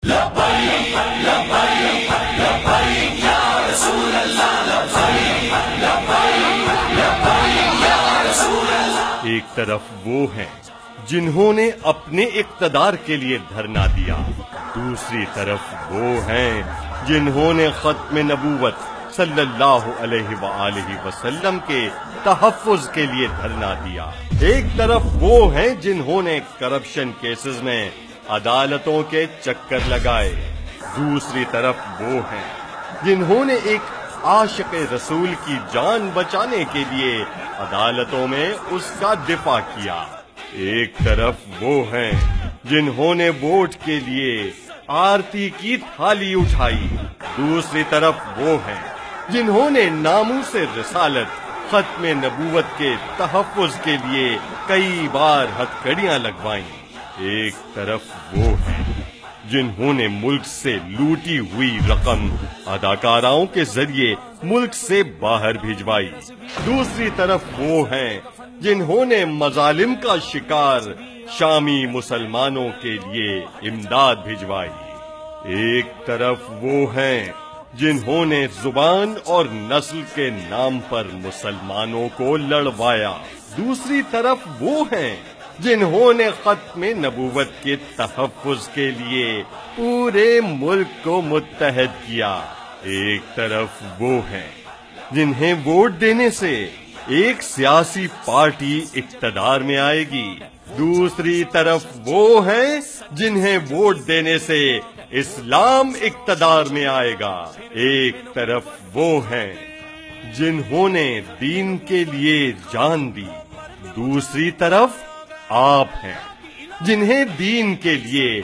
ایک طرف وہ ہیں جنہوں نے اپنے اقتدار کے لیے دھرنا دیا، دوسری طرف وہ ہیں جنہوں نے ختم نبوت صلی اللہ علیہ وآلہ وسلم کے تحفظ کے لیے دھرنا دیا۔ ایک طرف وہ ہیں جنہوں نے کرپشن کیسز میں عدالتوں کے چکر لگائے، دوسری طرف وہ ہیں جنہوں نے ایک عاشق رسول کی جان بچانے کے لیے عدالتوں میں اس کا دفاع کیا۔ ایک طرف وہ ہیں جنہوں نے ووٹ کے لیے آرتی کی تھالی اٹھائی، دوسری طرف وہ ہیں جنہوں نے ناموس رسالت ختم نبوت کے تحفظ کے لیے کئی بار ہتھکڑیاں لگوائیں۔ ایک طرف وہ ہیں جنہوں نے ملک سے لوٹی ہوئی رقم اداکاراؤں کے ذریعے ملک سے باہر بھجوائی، دوسری طرف وہ ہیں جنہوں نے مظالم کا شکار شامی مسلمانوں کے لیے امداد بھجوائی۔ ایک طرف وہ ہیں جنہوں نے زبان اور نسل کے نام پر مسلمانوں کو لڑوایا، دوسری طرف وہ ہیں جنہوں نے ختم نبوت کے تحفظ کے لیے پورے ملک کو متحد کیا۔ ایک طرف وہ ہیں جنہیں ووٹ دینے سے ایک سیاسی پارٹی اقتدار میں آئے گی، دوسری طرف وہ ہیں جنہیں ووٹ دینے سے اسلام اقتدار میں آئے گا۔ ایک طرف وہ ہیں جنہوں نے دین کے لیے جان دی، دوسری طرف آپ ہیں جنہیں دین کے لیے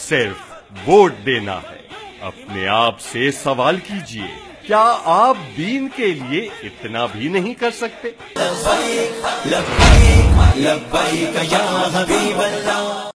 صرف ووٹ دینا ہے۔ اپنے آپ سے سوال کیجئے، کیا آپ دین کے لیے اتنا بھی نہیں کر سکتے؟ لبیک لبیک لبیک یا حبیب اللہ۔